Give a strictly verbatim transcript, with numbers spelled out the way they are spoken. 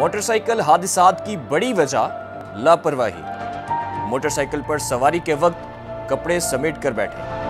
Motorcycle हादसात की बड़ी वजह लापरवाही। मोटरसाइकिल पर सवारी के वक्त कपड़े समेट कर बैठे।